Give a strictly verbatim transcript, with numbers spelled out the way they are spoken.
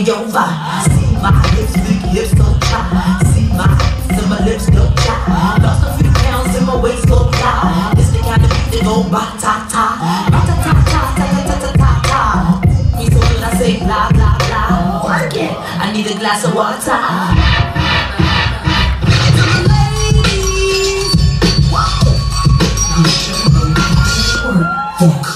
your vibe. See my hips, big hips don't try. See my hips and my lips don't try. Lost a few pounds in my waist go fly. It's the kind of beat that go ba ta ta, ba ta ta ta ta ta ta ta ta. Me so good I say blah blah blah. Work it, I need a glass of water. To the ladies, whoa. I'm showing you how to work.